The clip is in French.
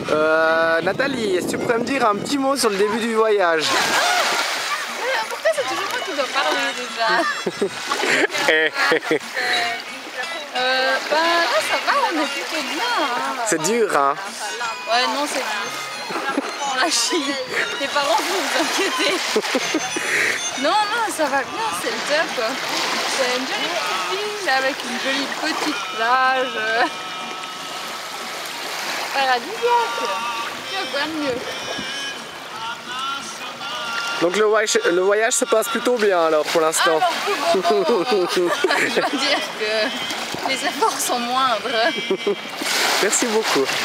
Nathalie, est-ce que tu pourrais me dire un petit mot sur le début du voyage? Pourquoi c'est toujours moi qui dois parler déjà? Bah là ça va, on est plutôt bien. Hein. C'est dur, hein? Ouais, non, c'est dur. On la chie. Les parents, vous vous inquiétez. Non, ça va bien, c'est le top. C'est une jolie petite ville avec une jolie petite plage. Paradisiaque. Tu vois quoi de mieux? Donc le voyage se passe plutôt bien alors pour l'instant. Alors pour le moment, je dois dire que les efforts sont moindres. Merci beaucoup.